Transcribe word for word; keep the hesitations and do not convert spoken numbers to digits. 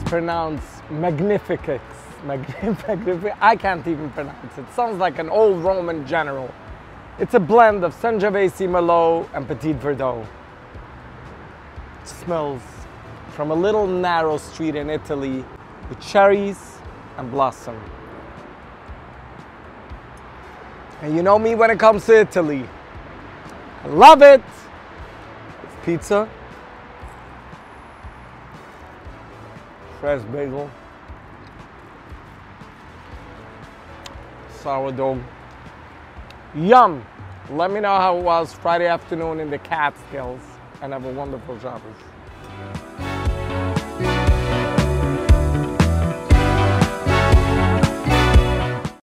pronounce Magnificus. Magnificus. I can't even pronounce it. Sounds like an old Roman general. It's a blend of Sangiovese, Merlot, and Petit Verdot. It smells from a little narrow street in Italy with cherries and blossom. And you know me when it comes to Italy. I love it. It's pizza, fresh bagel, sourdough. Yum! Let me know how it was Friday afternoon in the Catskills, and have a wonderful Shabbos.